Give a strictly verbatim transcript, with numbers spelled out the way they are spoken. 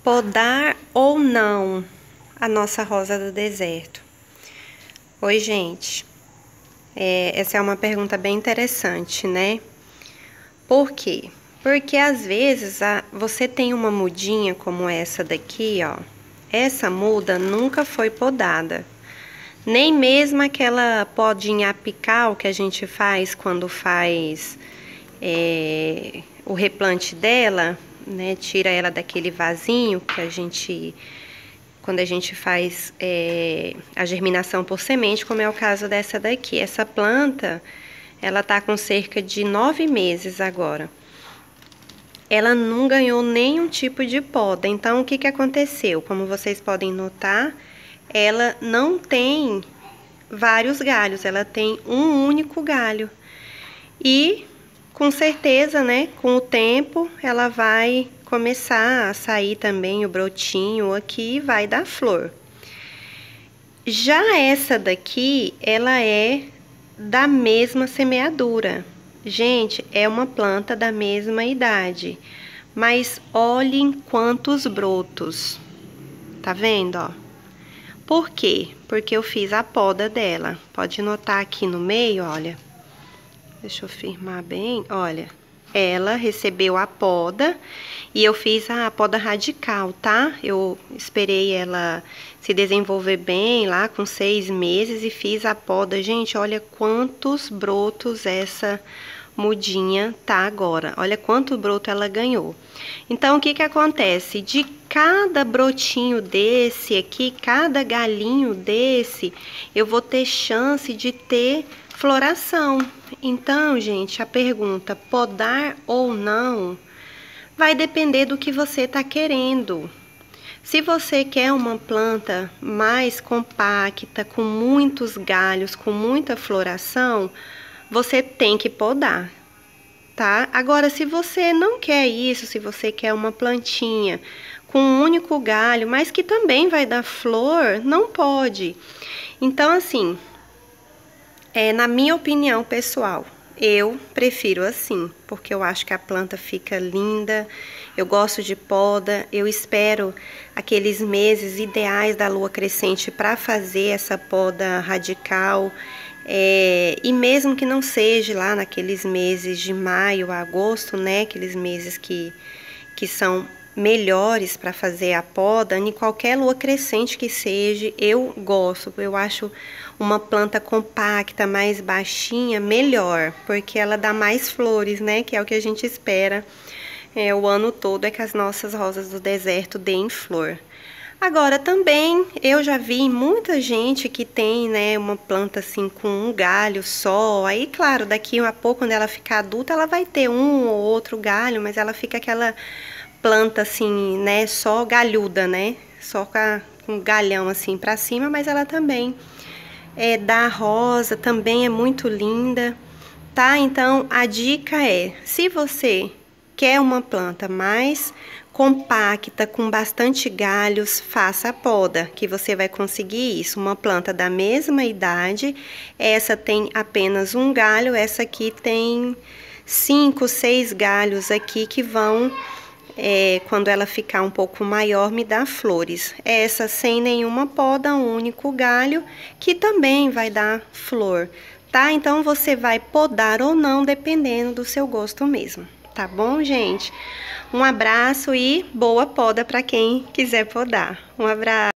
Podar ou não a nossa rosa do deserto? Oi, gente. É, essa é uma pergunta bem interessante, né? Por quê? Porque às vezes a, você tem uma mudinha como essa daqui, ó. Essa muda nunca foi podada. Nem mesmo aquela podinha apical que a gente faz quando faz é, o replante dela, né? Tira ela daquele vasinho que a gente, quando a gente faz é, a germinação por semente, como é o caso dessa daqui. Essa planta, ela tá com cerca de nove meses agora. Ela não ganhou nenhum tipo de poda. Então, o que que aconteceu? Como vocês podem notar, ela não tem vários galhos, ela tem um único galho. E, com certeza, né, com o tempo, ela vai começar a sair também o brotinho aqui e vai dar flor. Já essa daqui, ela é da mesma semeadura. Gente, é uma planta da mesma idade, mas olhem quantos brotos. Tá vendo, ó? Por quê? Porque eu fiz a poda dela. Pode notar aqui no meio, olha. Deixa eu firmar bem, olha. Ela recebeu a poda e eu fiz a poda radical, tá? Eu esperei ela se desenvolver bem lá com seis meses e fiz a poda. Gente, olha quantos brotos essa mudinha tá agora. Olha quanto broto ela ganhou. Então, o que que acontece? De cada brotinho desse aqui, cada galinho desse, eu vou ter chance de ter floração. Então, gente, a pergunta podar ou não vai depender do que você tá querendo. Se você quer uma planta mais compacta, com muitos galhos, com muita floração, você tem que podar, tá? Agora, se você não quer isso, se você quer uma plantinha com um único galho, mas que também vai dar flor, não pode. Então, assim, é, na minha opinião pessoal, eu prefiro assim, porque eu acho que a planta fica linda, eu gosto de poda, eu espero aqueles meses ideais da lua crescente para fazer essa poda radical, é, e mesmo que não seja lá naqueles meses de maio a agosto, né, aqueles meses que, que são melhores para fazer a poda, em qualquer lua crescente que seja, eu gosto, eu acho uma planta compacta, mais baixinha, melhor, porque ela dá mais flores, né, que é o que a gente espera é, o ano todo, é que as nossas rosas do deserto deem flor. Agora, também, eu já vi muita gente que tem, né, uma planta assim com um galho só, aí, claro, daqui a pouco, quando ela ficar adulta, ela vai ter um ou outro galho, mas ela fica aquela planta assim, né, só galhuda, né, só com, a, com galhão assim pra cima, mas ela também é da rosa, também é muito linda, tá? Então, a dica é, se você quer uma planta mais compacta, com bastante galhos, faça a poda, que você vai conseguir isso. Uma planta da mesma idade, essa tem apenas um galho, essa aqui tem cinco, seis galhos aqui que vão... É, quando ela ficar um pouco maior, me dá flores. Essa sem nenhuma poda, um único galho, que também vai dar flor, tá? Então, você vai podar ou não, dependendo do seu gosto mesmo, tá bom, gente? Um abraço e boa poda para quem quiser podar. Um abraço.